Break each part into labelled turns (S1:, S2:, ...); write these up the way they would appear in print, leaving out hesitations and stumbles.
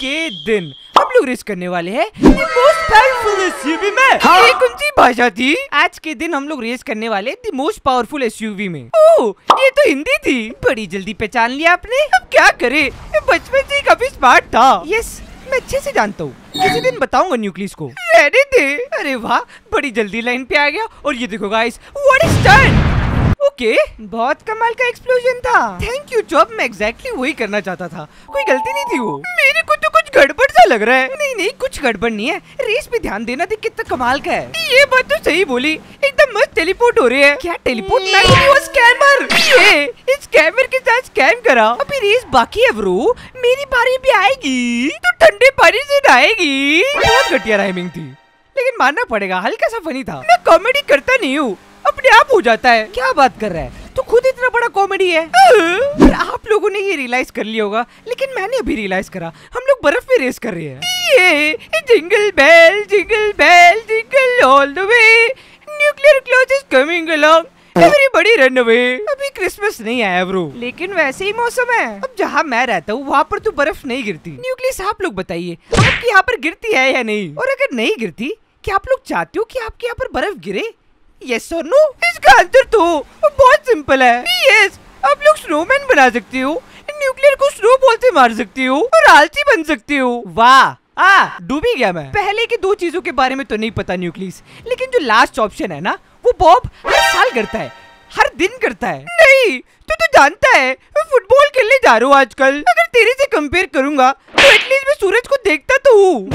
S1: के दिन हम लोग रेस करने वाले हैं मोस्ट पावरफुल एसयूवी में। ये कौन सी भाषा थी? आज के दिन हम लोग रेस करने वाले द मोस्ट पावरफुल एसयूवी में। ओह, ये तो हिंदी थी। बड़ी जल्दी पहचान लिया आपने। अब क्या करे, बचपन से ही काफी स्मार्ट था। यस, मैं अच्छे से जानता हूँ। किसी दिन बताऊंगा न्यूक्लियस को। रहने दे। अरे वाह, बड़ी जल्दी लाइन पे आ गया। और ये देखो guys, what is that? Okay, बहुत कमाल का एक्सप्लोजन था। थैंक यू जॉब, मैं एग्जैक्टली वही करना चाहता था। कोई गलती नहीं थी वो। मेरे को तो कुछ गड़बड़ सा लग रहा है। नहीं, कुछ गड़बड़ नहीं है। रेस पे ध्यान देना, देख कितना कमाल का है। ये बात तो सही बोली, एकदम मस्त टेलीपोर्ट हो रही है। क्या टेलीपोर्ट? नहीं, वो स्कैमर। ये इस स्कैमर के साथ स्कैम करा। अभी रेस बाकी है ब्रो, मेरी बारी भी आएगी तो ठंडे पानी से नहाएगी। बहुत घटिया राइमिंग थी, लेकिन मानना पड़ेगा हल्का सा फनी था। मैं कॉमेडी करता नहीं हूँ, अपने आप हो जाता है। क्या बात कर रहा है, तो खुद इतना बड़ा कॉमेडी है। आप लोगों ने ये रियलाइज कर लिया होगा, लेकिन मैंने अभी रियलाइज करा, हम लोग बर्फ में रेस कर रहे हैं। ये jingle bell jingle all the way, nuclear cloth is coming along, everybody run away. अभी क्रिसमस नहीं आया ब्रो, लेकिन वैसे ही मौसम है। अब जहाँ मैं रहता हूँ वहाँ पर तो बर्फ नहीं गिरती। न्यूक्लियस, आप लोग बताइए, आपके यहाँ पर गिरती है या नहीं? और अगर नहीं गिरती, क्या आप लोग चाहते हो कि आपके यहाँ पर बर्फ गिरे? यस और नो? इसका आंसर तो बहुत सिंपल है। यस, आप लोग स्नोमैन बना सकते हो, न्यूक्लियर को स्नो बॉल से मार सकते हो और आलसी बन सकते हो। वाह, डूबी गया मैं। पहले की दो चीजों के बारे में तो नहीं पता न्यूक्लियस, लेकिन जो लास्ट ऑप्शन है ना, वो बॉब हर साल करता है, हर दिन करता है। नहीं, तू जानता है मैं फुटबॉल खेलने जा रहा हूँ आजकल। अगर तेरे से कंपेयर करूंगा तो एटलीस्ट मैं सूरज को देखता तो हूँ।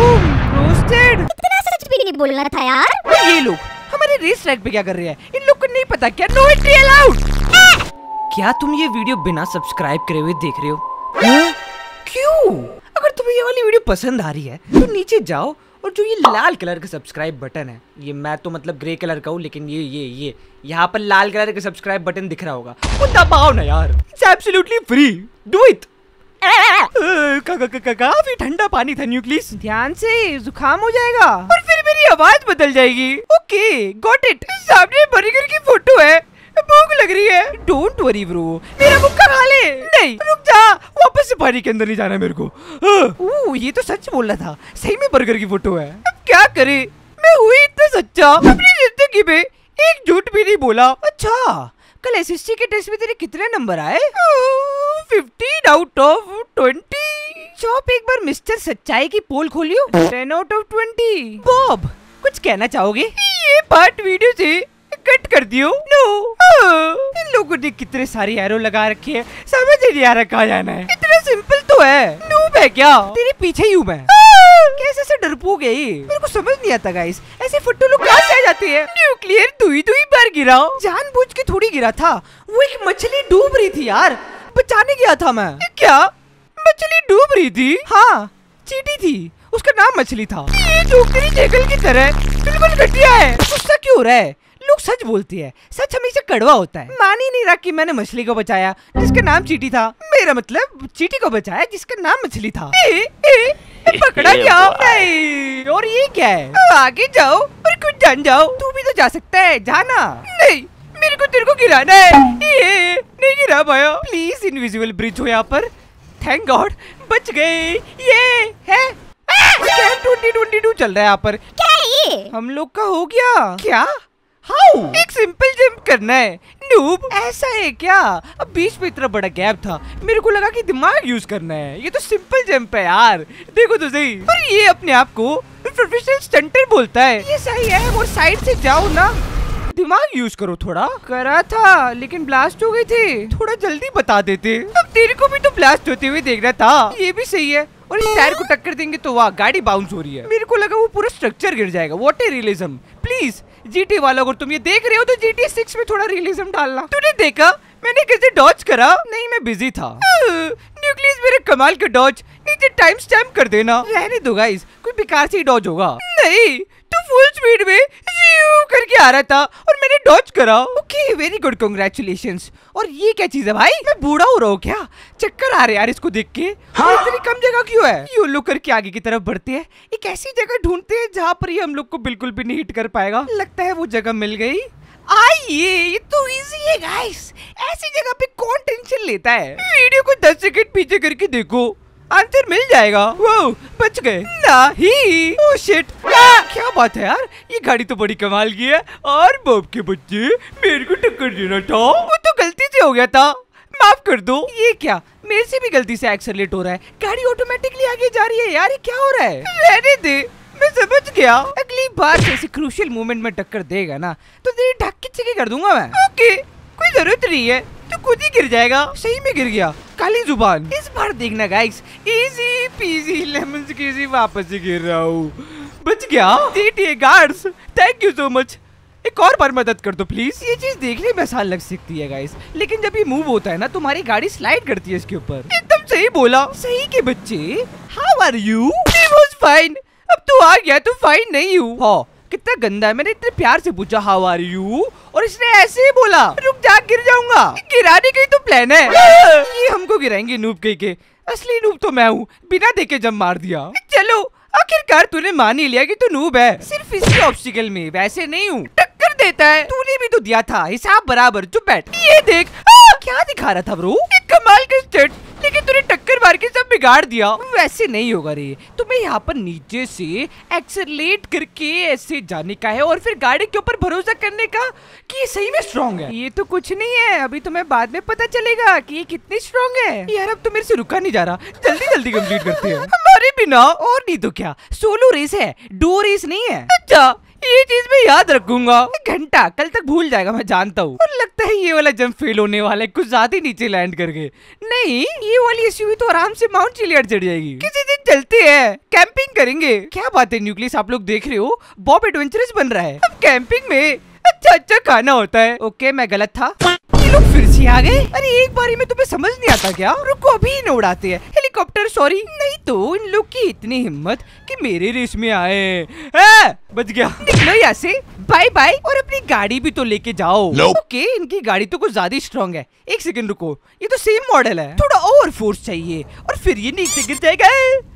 S2: इतना सच भी नहीं बोलना था यार।
S1: ये लोग हमारे रेस ट्रैक पे क्या कर रहे हैं? इन लोग को नहीं पता क्या नो एंट्री अलाउड? क्या तुम ये वीडियो बिना सब्सक्राइब करे हुए देख रहे हो? क्यों? अगर तुम्हें ये वाली वीडियो पसंद आ रही है तो नीचे जाओ और जो ये लाल कलर का सब्सक्राइब बटन है, ये मैं तो मतलब ग्रे कलर का हूँ, लेकिन ये यहाँ पर लाल कलर का सब्सक्राइब बटन दिख रहा होगा, वो दबाओ ना यार। It's absolutely free, do it. काफी ठंडा पानी था न्यूक्लियस, ध्यान से, जुकाम हो जाएगा और फिर मेरी आवाज बदल जाएगी। Okay, got it. सामने बर्गर की फोटो है, भूख लग रही है। डोंट वरी ब्रो, मेरा मुक्का खा ले। नहीं, रुक जा, वापस से पानी के अंदर नहीं जाना मेरे को। ये तो सच बोल रहा था, सही में बर्गर की फोटो है। अब क्या करे, मैं हुई इतना सच्चा, अपनी जिंदगी में एक झूठ भी नहीं बोला। अच्छा, कल एसएससी के टेस्ट में तेरे कितने नंबर आए? 15 आउट ऑफ 20। चौप, एक बार मिस्टर सच्चाई की पोल खोलियो। 10 आउट ऑफ 20। बॉब, कुछ कहना चाहोगे? ये पार्ट वीडियो से कट कर दियो। नो, इन लोगों ने कितने सारे एरो लगा रखे हैं, समझ नहीं आ रहा कहाँ जाना है। इतना सिंपल तो है। नूब है क्या? तेरे पीछे ही हूँ मैं। कैसे से डरपोक है ये? मेरे को समझ नहीं आता गाइस, ऐसे फट्टू लोग कहाँ से आ जाते हैं? न्यूक्लियर तू ही बार गिरा, जानबूझ के थोड़ी गिरा था। वो एक मछली डूब रही थी यार, बचाने गया था मैं। क्या मछली डूब रही थी? हाँ, चींटी थी, उसका नाम मछली था। ये जोक तेरी जेगल की तरह बिल्कुल घटिया है। गुस्सा क्यों हो रहा है? लोग सच बोलते हैं, सच हमेशा कड़वा होता है। मान ही नहीं रहा कि मैंने मछली को बचाया जिसका नाम चींटी था। मेरा मतलब चींटी को बचाया जिसका नाम मछली था। पकड़ा क्या? नहीं, और ये क्या है? आगे जाओ और कुछ जान जाओ। तू भी तो जा सकता है, जाना। नहीं, मेरे को तेरे को गिराना है। ये नहीं गिरा पाया। प्लीज, इनविजिबल ब्रिज हो यहाँ पर। थैंक गॉड, बच गए। ये है 2022 चल रहा है यहाँ पर।
S2: क्या है ये?
S1: हम लोग का हो गया क्या? हाउ? एक सिंपल जंप करना है। नूब, ऐसा है क्या? अब बीच में इतना बड़ा गैप था, मेरे को लगा कि दिमाग यूज करना है। ये तो सिंपल जंप है यार, देखो तो सही। और ये अपने आप को प्रोफेशनल स्टंटर बोलता है। ये सही है, और साइड से जाओ ना, दिमाग यूज करो थोड़ा। करा था, लेकिन ब्लास्ट हो गई थी। थोड़ा जल्दी बता देते, अब तेरे को भी तो ब्लास्ट होते हुए देखना था। ये भी सही है, और इस टायर को टक्कर देंगे तो वाह, गाड़ी बाउंस हो रही है। मेरे को लगा वो पूरा स्ट्रक्चर गिर जाएगा। What a realism. Please GT वालों, अगर तुम ये देख रहे हो तो जीटी 6 में थोड़ा रियलिज्म डालना। तूने देखा मैंने कैसे डॉज करा? नहीं, मैं बिजी था। न्यूक्लियस, मेरे कमाल का डॉज नीचे टाइम स्टैम्प कर देना। रहने दो गाइस, कोई बेकार से ही डॉज होगा। नहीं, तू फुल स्पीड में करके आ रहा था और मैंने डॉज करा। Okay, very good, congratulations. और ये क्या चीज है भाई? मैं बूढ़ा हो रहा हूँ क्या? चक्कर आ रहे यार इसको देख के। हाँ? इतनी कम जगह क्यों है? ये लोग करके आगे की तरफ बढ़ते हैं। एक ऐसी जगह ढूंढते हैं जहाँ पर ये हम लोग को बिल्कुल भी नहीं हिट कर पाएगा। लगता है वो जगह मिल गई। आइए, ये तो इजी है गाइस, ऐसी जगह पे कौन टेंशन लेता है? वीडियो को 10 सेकंड पीछे करके देखो, आंसर मिल जाएगा। वो बच गए नहीं। ओह शिट, क्या बात है यार, ये गाड़ी तो बड़ी कमाल की है। और बॉब के बच्चे, मेरे को टक्कर देना था, वो तो गलती से हो गया था, माफ कर दो। ये क्या, मेरे से भी गलती से एक्सेलरेट हो रहा है, गाड़ी ऑटोमेटिकली आगे जा रही है यार, ये क्या हो रहा है? रहने दे, मैं समझ गया। अगली बार जैसे क्रूशियल मोमेंट में टक्कर देगा ना तो तेरी ढक्की चिकी कर दूंगा मैं। ओके, कोई जरूरत नहीं है, तो खुद ही गिर जाएगा। सही में गिर गया, काली जुबान। इस बार देखना guys, easy peasy lemon squeezy, वापस से गिर रहा हूँ, बच गया। GTA guards, thank you so much. एक और बार मदद कर दो प्लीज। ये चीज देखने में आसान लग सकती है गाइस, लेकिन जब ये मूव होता है ना तुम्हारी गाड़ी स्लाइड करती है इसके ऊपर। एकदम सही बोला, सही के बच्चे। How are you? I was fine. अब तू आ गया तो फाइन नहीं हूँ। हाँ, कितना गंदा है, मैंने इतने प्यार से पूछा हाउ आर यू और इसने ऐसे ही बोला। रुक जा, गिर जाऊंगा। गिराने का ही तो प्लान है। ये हमको गिराएंगे नूब कहीं के। असली नूब तो मैं हूँ, बिना देखे जब मार दिया। चलो, आखिरकार तूने मान ही लिया कि तू नूब है। सिर्फ इसी ऑब्स्टिकल में, वैसे नहीं हूँ। टक्कर देता है, तूने भी तो दिया था, हिसाब बराबर। चुप बैठ। ये देख, क्या दिखा रहा था ब्रो? एक कमाल का स्टंट, लेकिन तूने टक्कर मार के सब बिगाड़ दिया। वैसे नहीं होगा रे, तुम्हें यहाँ पर नीचे से एक्सेलरेट करके ऐसे जाने का है और फिर गाड़ी के ऊपर भरोसा करने का कि ये सही में स्ट्रॉन्ग है। ये तो कुछ नहीं है, अभी तुम्हें बाद में पता चलेगा कि ये कितनी स्ट्रॉन्ग है। यार अब तो मेरे से रुका नहीं जा रहा, जल्दी जल्दी कंप्लीट करते हैं हमारे बिना। और नहीं तो क्या, सोलो रेस है, डो रेस नहीं है। अच्छा, ये चीज मैं याद रखूंगा। घंटा कल तक भूल जाएगा, मैं जानता हूँ। और लगता है ये वाला जंप फेल होने वाला है, कुछ ज्यादा ही नीचे लैंड करके। नहीं, ये वाली एसयूवी तो आराम से माउंट चिलियड चढ़ जाएगी। किसी दिन चलते हैं, कैंपिंग करेंगे। क्या बात है न्यूक्लियस, आप लोग देख रहे हो बॉब एडवेंचरस बन रहा है। अब कैंपिंग में अच्छा खाना होता है। ओके, मैं गलत था। ये लोग फिर से आ गए। अरे एक बारी में तुम्हें समझ नहीं आता क्या? रुको, अभी न उड़ाते हैं हेलीकॉप्टर। सॉरी, नहीं तो इन लोग की इतनी हिम्मत कि मेरे रेस में आए। बच गया। निकलो यहाँ से, बाय बाय। और अपनी गाड़ी भी तो लेके जाओ। ओके, इनकी गाड़ी तो कुछ ज्यादा स्ट्रॉन्ग है। एक सेकंड रुको, ये तो सेम मॉडल है, थोड़ा और फोर्स चाहिए और फिर ये नीचे गिर जाएगा।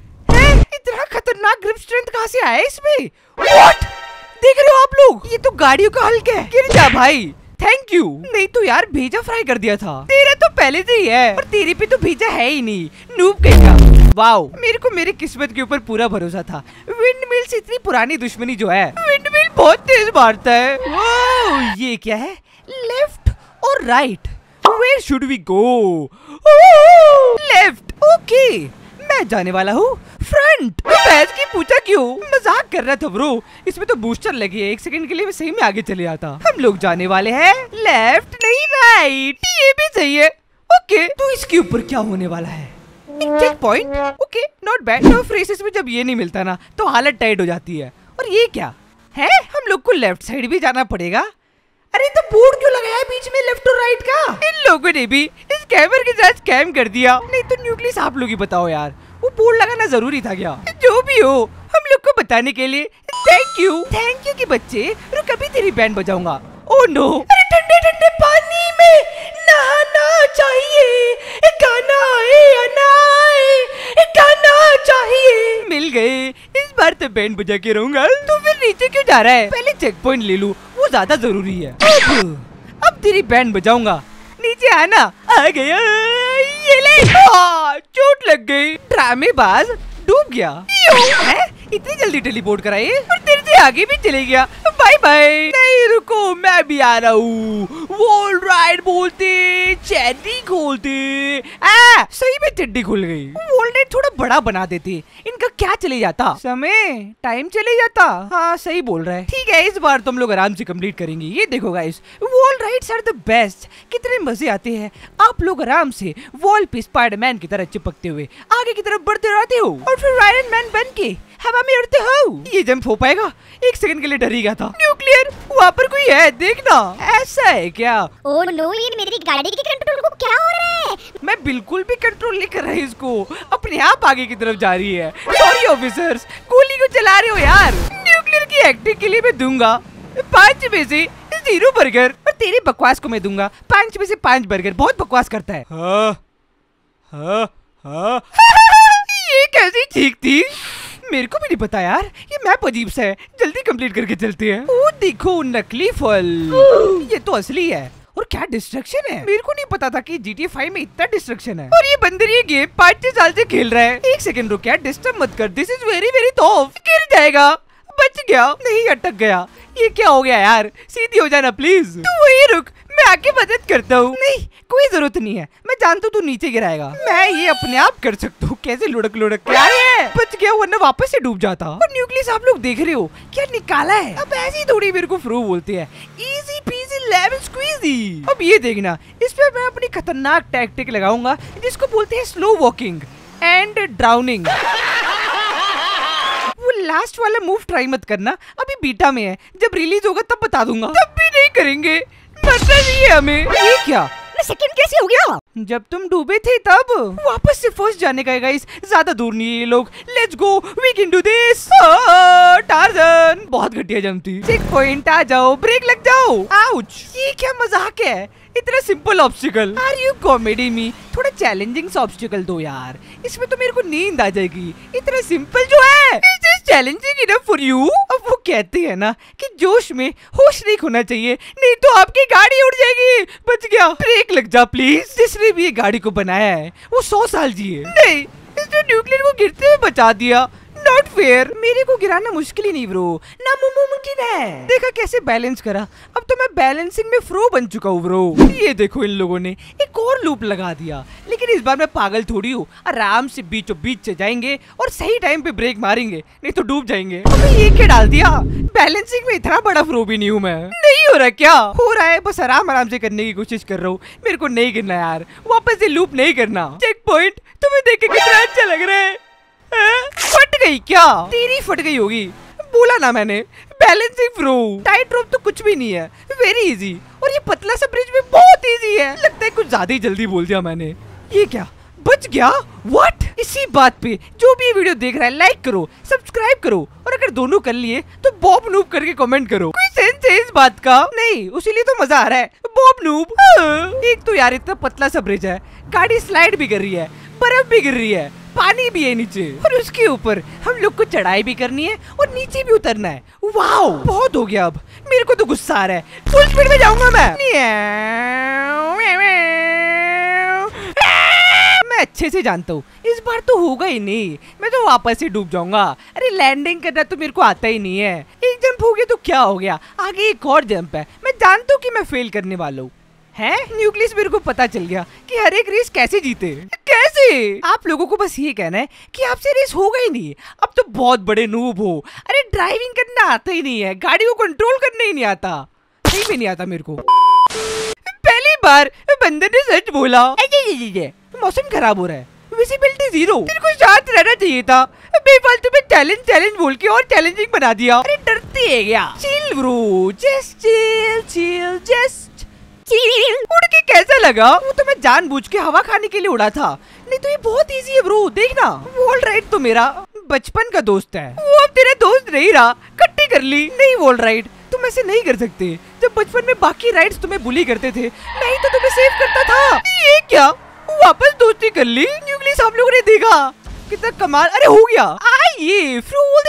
S1: इतना खतरनाक ग्रिप स्ट्रेंथ कहाँ से आया इसमें? व्हाट? देख रहे हो आप लोग, ये तो गाड़ियों का हल्का है। गिर जा भाई, थैंक यू। नहीं तो यार भेजा फ्राई कर दिया था। तेरा तो पहले से ही है और तेरे पे तो भेजा है ही नहीं, नूब कहेगा। वाओ, मेरे को मेरी किस्मत के ऊपर पूरा भरोसा था। विंडमिल से इतनी पुरानी दुश्मनी जो है, विंडमिल बहुत तेज मारता है। वाओ, ये क्या है? लेफ्ट और right, where should we go? Left. Okay, मैं जाने वाला हूँ फ्रंट। बहस की पूछा क्यों? मजाक कर रहा था ब्रो, इसमें तो बूस्टर लगी है। एक सेकंड के लिए मैं सही में आगे चले आता। हम लोग जाने वाले हैं लेफ्ट नहीं राइट। ये भी सही है। ओके, तो इसके ऊपर क्या होने वाला है? एक checkpoint. Okay, not bad. Tough races में जब ये नहीं मिलता ना तो हालत टाइट हो जाती है। और ये क्या है? हम लोग को लेफ्ट साइड भी जाना पड़ेगा। अरे तो बोर्ड क्यों लगाया बीच में लेफ्ट और राइट का? इन लोगों ने भी इस कैमर के साथ स्कैम कर दिया। नहीं तो न्यूक्लियस आप लोग ही बताओ यार, वो बोर्ड लगाना जरूरी था क्या? जो भी हो, हम लोग को बताने के लिए थैंक यू। थैंक यू के बच्चे, रुक अभी तेरी बैंड बजाऊंगा। ओह नो, अरे ठंडे ठंडे पानी में नहाना चाहिए, गाना आए या ना आए, गाना चाहिए। मिल गए, इस बार तो बैंड बजा के रहूंगा। तो फिर नीचे क्यों जा रहा है? पहले चेक पॉइंट ले लूं, वो ज्यादा जरूरी है। अब तेरी बैंड बजाऊंगा, नीचे आना। आ गया, ये ले। चोट लग गई। ड्रामेबाज, डूब गया। है? इतनी जल्दी टेलीपोर्ट कराए और तेरे से आगे भी चले गया। Bye bye. नहीं रुको, मैं भी आ रहा हूँ। वॉल राइड बोलते, चड्डी खोलते। सही में चड्डी खुल गई। वॉल राइड थोड़ा बड़ा बना देते, इनका क्या चले जाता? समय, टाइम चले जाता। हाँ सही बोल रहा है। ठीक है, इस बार तुम लोग आराम से कंप्लीट करेंगे। ये देखो guys, wall rides are the best. कितने मजे आते हैं। आप लोग आराम से वॉल पे स्पाइडरमैन की तरह चिपकते हुए आगे की तरफ बढ़ते रहते हो और फिर आयरन मैन बन के हवा में उड़ते हो। ये जंप हो पाएगा? एक सेकंड के लिए डर ही गया था। न्यूक्लियर, वहाँ पर कोई है, देखना। ऐसा है क्या?
S2: ओह नो, ये मेरी गाड़ी के कंट्रोल को क्या हो रहा है?
S1: मैं बिल्कुल भी कंट्रोल नहीं कर रही इसको, अपने आप आगे की तरफ जा रही है। सॉरी ऑफिसर्स, गोली को चला रहे हो यार। न्यूक्लियर की एक्टिंग के लिए मैं दूंगा 5 में से 0 बर्गर और तेरी बकवास को मैं दूंगा 5 में से 5 बर्गर। बहुत बकवास करता है। ये कैसी चीख थी? मेरे को भी नहीं पता यार, ये मैप अजीब सा है। जल्दी कंप्लीट करके चलते हैं। ओ देखो, नकली फल। ये तो असली है। और क्या क्या डिस्ट्रक्शन है। मेरे को नहीं पता था कि GTA 5 में इतना डिस्ट्रक्शन है। और ये बंदर ये गेम 5-6 साल से खेल रहा है। एक सेकंड रुक यार, डिस्टर्ब मत कर। This is very very tough. गिर जाएगा। बच गया। नहीं, अटक गया। ये क्या हो गया यार, सीधी हो जाना प्लीज। तू वही रुक, मैं आके मदद करता हूँ। नहीं, कोई जरूरत नहीं है, मैं जानता हूँ तू नीचे गिराएगा। मैं ये अपने आप कर सकता हूँ। कैसे लुढ़क लुढ़क क्या है, बच गया, वरना वापस से डूब जाता। और न्यूक्लियस आप लोग देख रहे हो क्या निकाला है। अब ऐसी थोड़ी मेरे को फ्रो बोलते हैं। Easy peasy lemon squeezy. अब ये देखना, इस पे मैं अपनी खतरनाक टैक्टिक लगाऊंगा जिसको बोलते हैं स्लो वॉकिंग एंड ड्राउनिंग। वो लास्ट वाला मूव ट्राई मत करना, अभी बीटा में है। जब रिलीज होगा तब बता दूंगा। तब भी नहीं करेंगे, मरना नहीं है हमें। ये क्या,
S2: सेकंड कैसे हो गया?
S1: जब तुम डूबे थे तब। वापस से फर्स्ट जाने का है गाइस, ज्यादा दूर नहीं है ये लोग। Let's go, we can do this. Tarzan बहुत घटिया जमती। चेक पॉइंट आ जाओ, ब्रेक लग जाओ। आउच, ये क्या मजाक है, इतना simple obstacle. Are you comedy me? थोड़ा चैलेंजिंग सा ऑब्स्टिकल दो यार, इसमें तो मेरे को नींद आ जाएगी। इतना सिंपल जो है, is this challenging enough for you? अब वो कहते हैं ना कि जोश में होश नहीं खोना चाहिए, नहीं तो आपकी गाड़ी उड़ जाएगी। बच गया। ब्रेक लग जा प्लीज। जिसने भी ये गाड़ी को बनाया है वो 100 साल जिए। नहीं, इसने न्यूक्लियर को गिरते हुए बचा दिया। Not fair. मेरे को गिराना मुश्किल ही नहीं ब्रो, ना मुमकिन है। देखा कैसे बैलेंस करा। अब तो मैं बैलेंसिंग में फ्रो बन चुका हूँ ब्रो। ये देखो, इन लोगों ने एक और लूप लगा दिया, लेकिन इस बार मैं पागल थोड़ी हूँ। आराम से बीचों बीच से जाएंगे और सही टाइम पे ब्रेक मारेंगे, नहीं तो डूब जाएंगे। अबे ये क्या डाल दिया, बैलेंसिंग में इतना बड़ा फ्रो भी नहीं हूँ मैं। नहीं हो रहा क्या, हो रहा है, बस आराम आराम से करने की कोशिश कर रहा हूँ। मेरे को नहीं गिरना यार, वापस से लूप नहीं करना। चेक पॉइंट तुम्हें देख के कितना अच्छा लग रहा है। फट गई क्या? तेरी फट गई होगी, बोला ना मैंने। बैलेंसिंग फ्रो, टाइट रोप तो कुछ भी नहीं है, वेरी इजी। और ये पतला सा ब्रिज भी बहुत इजी है। लगता है कुछ ज्यादा ही जल्दी बोल दिया मैंने। ये क्या, बच गया? व्हाट? इसी बात पे जो भी ये वीडियो देख रहा है, लाइक करो, सब्सक्राइब करो, और अगर दोनों कर लिए तो बॉब नूब करके कमेंट करो। कोई सेंस है इस बात का? नहीं, उसीलिए तो मजा आ रहा है, बॉब नूब। एक तो यार इतना पतला सा ब्रिज है, गाड़ी स्लाइड भी कर रही है, बर्फ भी गिर रही है, पानी भी है नीचे, और उसके ऊपर हम लोग को चढ़ाई भी करनी है और नीचे भी उतरना है। वाओ, बहुत हो गया। अब मेरे को तो गुस्सा आ रहा है, फुल स्पीड में जाऊंगा मैं। मैं अच्छे से जानता हूँ इस बार तो होगा ही नहीं, मैं तो वापस ही डूब जाऊंगा। अरे लैंडिंग करना तो मेरे को आता ही नहीं है। एक जंप हो गया तो क्या हो गया, आगे एक और जंप है। मैं जानता हूँ कि मैं फेल करने वाला हूँ। है न्यूक्लियस, मेरे को पता चल गया कि हर एक रेस कैसे जीते। कैसे? आप लोगों को बस ये कहना है कि आपसे रेस होगा ही नहीं। अब तो बहुत बड़े नूब हो। अरे ड्राइविंग करना आता ही नहीं है, गाड़ी को कंट्रोल करना ही नहीं आता। सही में नहीं आता मेरे को। पहली बार बंदर ने सच बोला। मौसम खराब हो रहा है, विजिबिलिटी 0। तेरे को शांत रहना चाहिए था, बेफालतू में चैलेंज बोल के और चैलेंजिंग बना दिया। अरे डरती है क्या? Chill bro, just chill, just उड़ के कैसा लगा? वो तो मैं जानबूझ के हवा खाने के लिए उड़ा था, नहीं तो ये बहुत इजी है ब्रो। देखना, वॉल राइड तो मेरा बचपन का दोस्त है, वो अब तेरा दोस्त नहीं रहा, कट्टी कर ली। नहीं वॉल राइड, तुम ऐसे नहीं कर सकते। जब बचपन में बाकी राइड्स तुम्हें बुली करते थे, मैं ही तो तुम्हें सेव करता था। ये क्या, वापस दोस्ती कर ली? न्यूक्लियस आप लोगों ने देखा कितना कमाल। अरे हो गया। आइए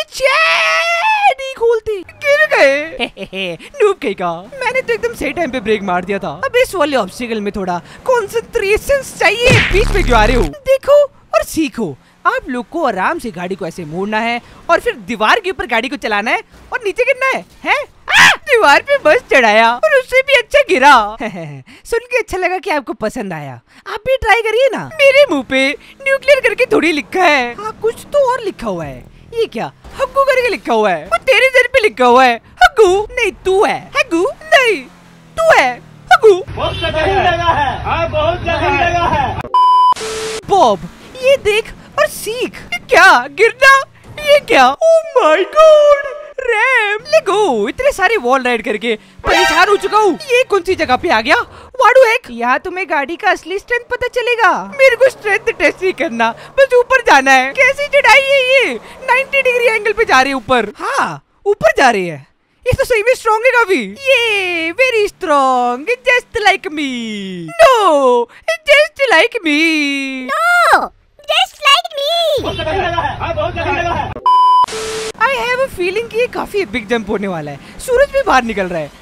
S1: नहीं खोलते, गिर गए। नूब कहेगा, मैंने तो एकदम सही टाइम पे ब्रेक मार दिया था। अब इस वाले ऑब्स्टिकल में थोड़ा कंसंट्रेशन चाहिए। बीच में क्यों आ रहे हो? देखो और सीखो। आप लोग को आराम से गाड़ी को ऐसे मोड़ना है और फिर दीवार के ऊपर गाड़ी को चलाना है और नीचे गिरना है? दीवार पे बस चढ़ाया और उससे भी अच्छा गिरा। सुन के अच्छा लगा कि आपको पसंद आया। आप भी ट्राई करिए ना। मेरे मुंह पे न्यूक्लियर करके थोड़ी लिखा है। हाँ, कुछ तो और लिखा हुआ है। ये क्या, हग्गू करके लिखा हुआ है? वो तेरे सर पे लिखा हुआ है। हग्गू नहीं, तू है। हग्गू नहीं, तू है। हग्गू बहुत जगह है, बहुत जगह है। बॉब, ये देख और सीख। क्या गिरना? ये क्या? Oh my god, ram Lego. इतने सारे वॉल राइड करके परेशान हो चुका हूँ। ये कौन सी जगह पे आ गया? वाडू एक। यहाँ तुम्हें गाड़ी का असली स्ट्रेंथ पता चलेगा। मेरे को स्ट्रेंथ टेस्ट नहीं करना, बस ऊपर जाना है। कैसी चढ़ाई है ये? 90 डिग्री एंगल पे जा रही है ऊपर। हाँ, ऊपर जा रही है। ये तो सही में स्ट्रॉन्ग है काफी। ये very strong, just like me. No, just like me.
S2: No, just like me.
S3: बहुत जगह है।
S1: I have a feeling कि ये काफी बिग जंप होने वाला है। सूरज भी बाहर निकल रहा है।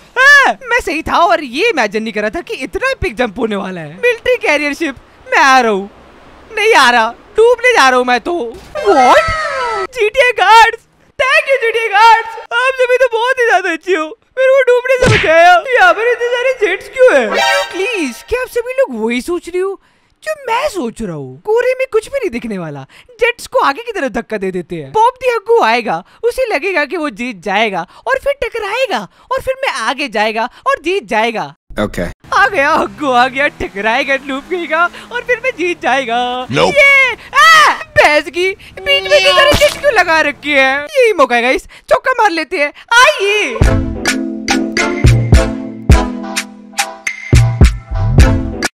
S1: मैं सही था और ये इमेजिन नहीं कर रहा था कि इतना एपिक जंप होने वाला है। मिलिट्री कैरियर शिप, मैं आ रहा हूँ। नहीं आ रहा, डूबने जा रहा हूँ मैं तो। What? GTA guards, thank you GTA guards, आप सभी तो बहुत ही ज्यादा अच्छे हो, मेरे को डूबने से बचाया। यहाँ पर इतने सारे जेट्स क्यों है? प्लीज, क्या आप सभी लोग वही सोच रही हो जो मैं सोच रहा हूँ? कोरे में कुछ भी नहीं दिखने वाला, जेट्स को आगे की तरफ धक्का दे देते हैं। बॉब दी हग्गू आएगा, उसे लगेगा कि वो जीत जाएगा और फिर टकराएगा और फिर मैं आगे जाएगा और जीत जाएगा।
S4: Okay.
S1: आ गया हग्गू, आ गया, टकराएगा लूप गईगा और फिर मैं जीत जाएगा।
S4: Nope.
S1: ये भैंस की बीच में किधर जेट क्यों लगा रखी है? यही मौका है गाइस, चौका मार लेते हैं, आइए।